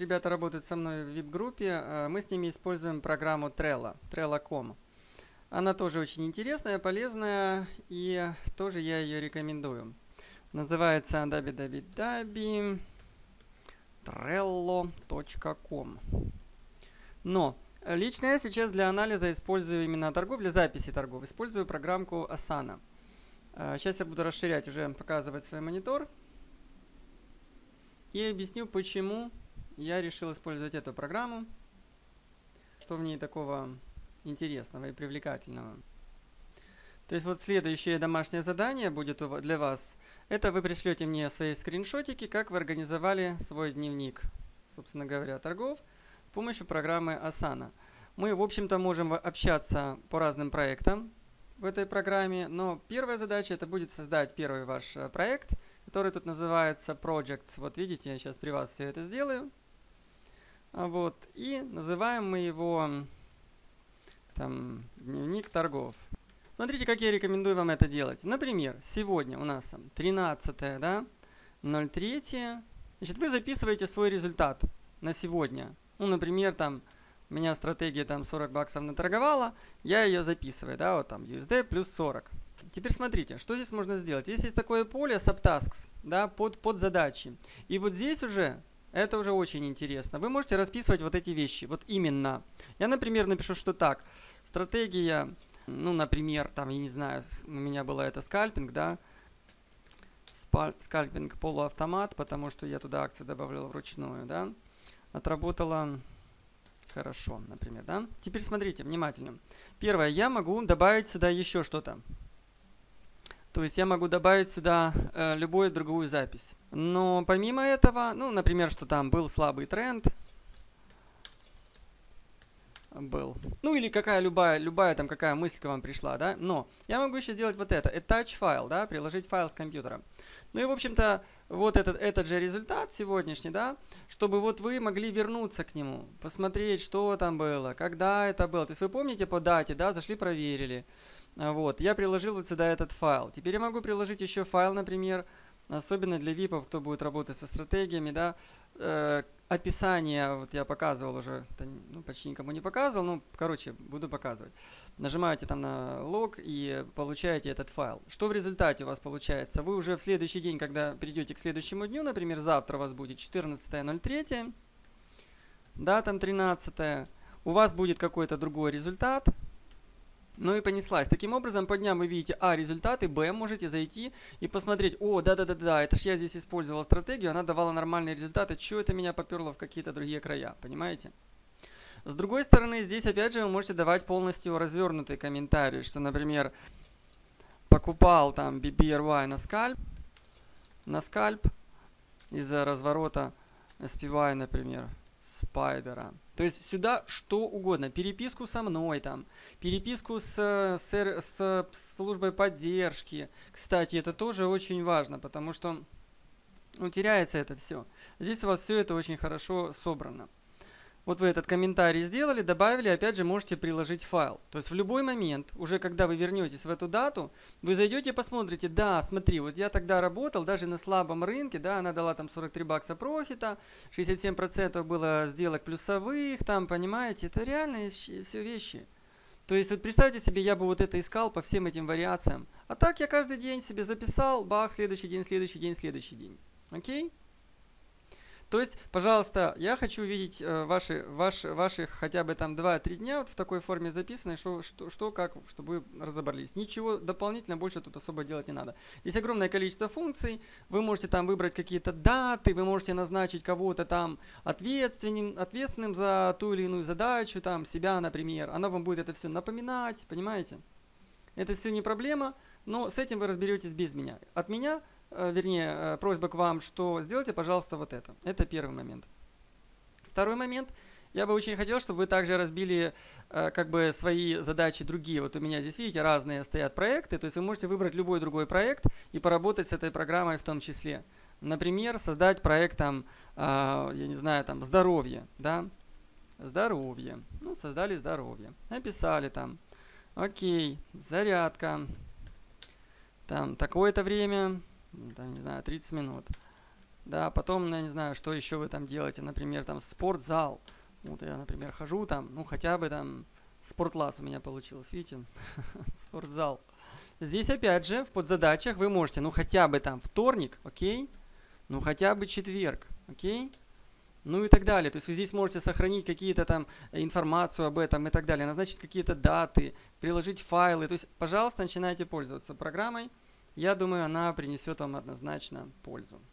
ребята работают со мной в VIP-группе, мы с ними используем программу Trello, Trello.com. Она тоже очень интересная, полезная, и тоже я ее рекомендую. Называется Trello.com. Но лично я сейчас для анализа использую именно торгов, для записи торгов, использую программку Asana. Сейчас я буду расширять, уже показывать свой монитор. И объясню, почему я решил использовать эту программу. Что в ней такого интересного и привлекательного. То есть вот следующее домашнее задание будет для вас. Это вы пришлете мне свои скриншотики, как вы организовали свой дневник, собственно говоря, торгов с помощью программы Asana. Мы, в общем-то, можем общаться по разным проектам в этой программе, но первая задача это будет создать первый ваш проект, который тут называется Projects. Вот видите, я сейчас при вас все это сделаю. Вот, и называем мы его там дневник торгов. Смотрите, как я рекомендую вам это делать. Например, сегодня у нас 13, да, 03. Значит, вы записываете свой результат на сегодня. Ну, например, там у меня стратегия там 40 баксов наторговала, я ее записываю, да, вот там USD плюс 40. Теперь смотрите, что здесь можно сделать. Здесь есть такое поле Subtasks, да, под задачи. И вот здесь уже, это уже очень интересно. Вы можете расписывать вот эти вещи, вот именно. Я, например, напишу, что так, стратегия, ну, например, там, я не знаю, у меня было это скальпинг, да, скальпинг полуавтомат, потому что я туда акции добавлял вручную, да, отработала хорошо, например, да. Теперь смотрите внимательно. Первое, я могу добавить сюда еще что-то. То есть я могу добавить сюда любую другую запись. Но помимо этого, ну, например, что там был слабый тренд. Был. Ну или любая там какая мысль к вам пришла, да. Но я могу еще сделать вот это. Attach файл, да, приложить файл с компьютера. Ну и в общем-то вот этот же результат сегодняшний, да, чтобы вот вы могли вернуться к нему, посмотреть, что там было, когда это было. То есть вы помните по дате, да, зашли, проверили. Вот, я приложил вот сюда этот файл. Теперь я могу приложить еще файл, например, особенно для випов, кто будет работать со стратегиями, да, описание, вот я показывал уже, ну, почти никому не показывал, ну, короче, буду показывать. Нажимаете там на лог и получаете этот файл. Что в результате у вас получается? Вы уже в следующий день, когда придете к следующему дню, например, завтра у вас будет 14.03, да, там 13, у вас будет какой-то другой результат. Ну и понеслась. Таким образом, по дням вы видите результаты, можете зайти и посмотреть, да, это ж я здесь использовал стратегию, она давала нормальные результаты, что это меня поперло в какие-то другие края, понимаете? С другой стороны, здесь опять же вы можете давать полностью развернутый комментарий, что, например, покупал там BBRY на скальп из-за разворота SPY, например, спайдера. То есть сюда что угодно. Переписку со мной, там, переписку с службой поддержки. Кстати, это тоже очень важно, потому что теряется это все. Здесь у вас все это очень хорошо собрано. Вот вы этот комментарий сделали, добавили, опять же можете приложить файл. То есть в любой момент, уже когда вы вернетесь в эту дату, вы зайдете и посмотрите, да, смотри, вот я тогда работал, даже на слабом рынке, да, она дала там 43 бакса профита, 67% было сделок плюсовых, там, понимаете, это реальные все вещи. То есть вот представьте себе, я бы вот это искал по всем этим вариациям. А так я каждый день себе записал, бах, следующий день, следующий день, следующий день. Окей? То есть, пожалуйста, я хочу видеть ваши хотя бы там 2-3 дня вот в такой форме записанной, что как, чтобы вы разобрались. Ничего дополнительно больше тут особо делать не надо. Есть огромное количество функций, вы можете там выбрать какие-то даты, вы можете назначить кого-то там ответственным за ту или иную задачу, там себя, например. Она вам будет это все напоминать, понимаете? Это все не проблема, но с этим вы разберетесь без меня. От меня... Вернее, просьба к вам, что сделайте, пожалуйста, вот это. Это первый момент. Второй момент. Я бы очень хотел, чтобы вы также разбили как бы свои задачи другие. Вот у меня здесь, видите, разные стоят проекты. То есть вы можете выбрать любой другой проект и поработать с этой программой в том числе. Например, создать проект там, я не знаю, там, здоровье, да? Здоровье. Ну, создали здоровье. Написали там. Окей, зарядка. Там, такое-то время... там, не знаю, 30 минут. Да, потом, ну, я не знаю, что еще вы там делаете, например, там спортзал. Вот я, например, хожу там, ну, хотя бы там спортлас у меня получилось, видите? Спортзал. Здесь, опять же, в подзадачах вы можете, ну, хотя бы там вторник, окей? Ну, хотя бы четверг, окей? Ну и так далее. То есть вы здесь можете сохранить какие-то там информацию об этом и так далее, назначить какие-то даты, приложить файлы. То есть, пожалуйста, начинайте пользоваться программой. Я думаю, она принесет вам однозначно пользу.